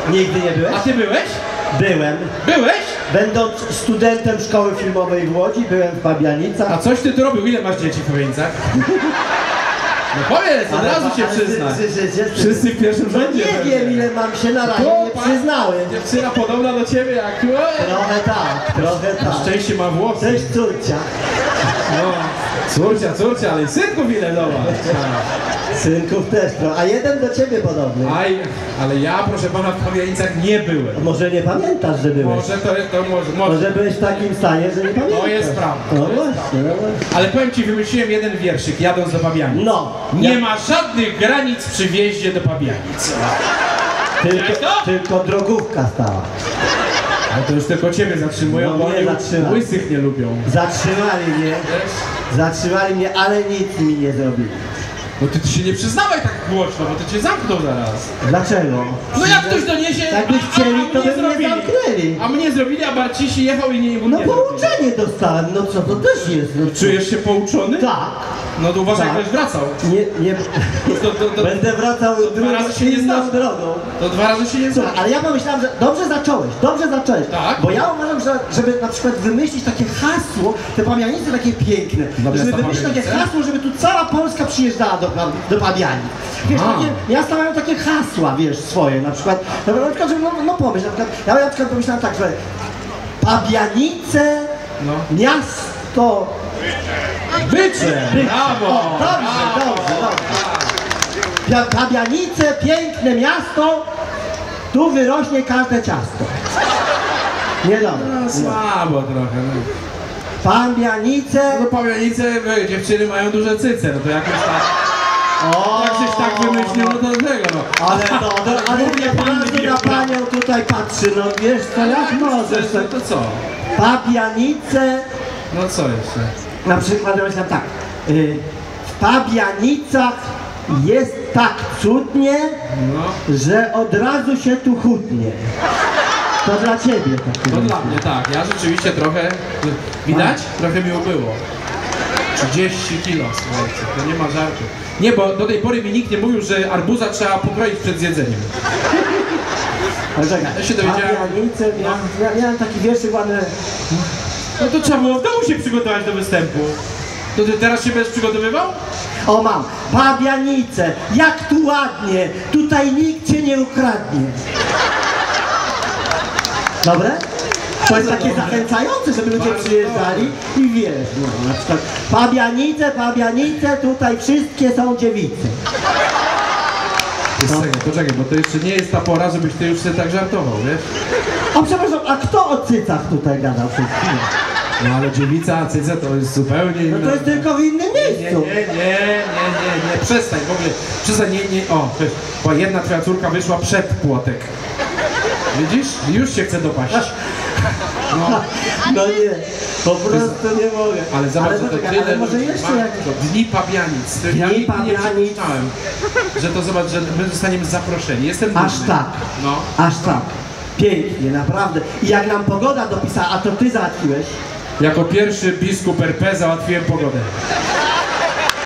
Nigdy nie byłeś? A ty byłeś? Byłem. Byłeś? Będąc studentem szkoły filmowej w Łodzi, byłem w Pabianicach. A coś ty tu robił? Ile masz dzieci w Pabianicach? No powiedz, od razu się przyznaj. Wszyscy w pierwszym rzędzie. Nie wiem, ile mam się na razie, nie przyznałem. Dziewczyna podobna do ciebie jak... Trochę tak, trochę tak. Szczęście ma włosy. Cześć córcia. No, córcia, ale synków ile zobacz. Synków też trochę, a jeden do ciebie podobny. Aj, ale ja, proszę pana, w Pabianicach nie byłem. Może nie pamiętasz, że byłeś. Może byłeś w takim stanie, że nie pamiętasz. To jest prawda. No właśnie, no właśnie. Ale powiem ci, wymyśliłem jeden wierszyk, jadąc do Pabianic. No. Nie ma żadnych granic przy wjeździe do Pabianic. Tylko drogówka stała. Ale to już tylko ciebie zatrzymują, No, bo mnie oni zatrzymali. łysych nie lubią. Zatrzymali mnie, ale nic mi nie zrobili. No ty się nie przyznawaj tak głośno, bo to cię zamkną zaraz. Dlaczego? No jak ktoś doniesie, Jakbyś chcieli, to by mnie zrobili. zamknęli. A mnie zrobili, a Barcisi jechał i nie No nie pouczenie dostałem, no co to też jest? No, Czujesz się pouczony? tak. No to uważaj, Tak. jak będziesz wracał. Nie, będę wracał dwa razy się nie inną zdarza. drogą. To 2 razy się nie zdarza. Słuchaj, ale ja pomyślałem, że dobrze zacząłeś. Tak? Bo ja uważam, że żeby na przykład wymyślić takie hasło, te Pabianice takie piękne, żeby wymyślić takie hasło, żeby tu cała Polska przyjeżdżała do Pabianic. Wiesz, takie, miasta mają takie hasła, wiesz, swoje, na przykład, żeby, no pomyśl, na przykład, ja na przykład pomyślałem tak, że Pabianice, miasto... Bycze! Brawo! O, dobrze. Pabianice, piękne miasto, tu wyrośnie każde ciasto. Niedobre. No słabo trochę. No. Pabianice... No Pabianice, dziewczyny mają duże cyce, no to jakoś tak... O, Jak żeś tak wymyślił, no to do tego no. ale nie każdy na panią tutaj patrzy, no wiesz co, jak możesz? To co? Pabianice... No co jeszcze? Na przykład ja myślałem tak, w Pabianicach jest tak cudnie, No. że od razu się tu chutnie. To dla ciebie tak. To dla mnie tak, ja rzeczywiście trochę... Widać? Trochę mi ubyło. 30 kilo, słuchajcie, to nie ma żartu. Nie, bo do tej pory mi nikt nie mówił, że arbuza trzeba pokroić przed zjedzeniem. Ale czekaj, Ja się dowiedziałem. Pabianice, miałem taki wierszyk ładny. No to trzeba było w domu się przygotować do występu. To ty teraz się będziesz przygotowywał? O mam, Pabianice, jak tu ładnie, tutaj nikt cię nie ukradnie. Dobre? To jest takie zachęcające, żeby ludzie przyjeżdżali i wiesz, no na przykład Pabianice, tutaj wszystkie są dziewice. Poczekaj, bo to jeszcze nie jest ta pora, żebyś ty już sobie tak żartował, wiesz? A przepraszam, a kto o cycach tutaj gadał przed chwilą? No ale dziewica, a cyce to jest zupełnie inne. No to jest tylko w innym miejscu. Nie, przestań, w ogóle, przestań, o, bo jedna twoja córka wyszła przed płotek. Widzisz? Już się chce dopaść. No nie, po prostu nie mogę. Ale zobacz, że to tyle ale może ludzi jeszcze ma, jakieś... to Dni Pabianic. To ja nigdy nie przypuszczałem, że to zobacz, że my zostaniemy zaproszeni. Jestem Aż dumny. tak, No. aż tak. Pięknie, naprawdę. I jak nam pogoda dopisała, a to ty załatwiłeś? Jako pierwszy biskup RP załatwiłem pogodę.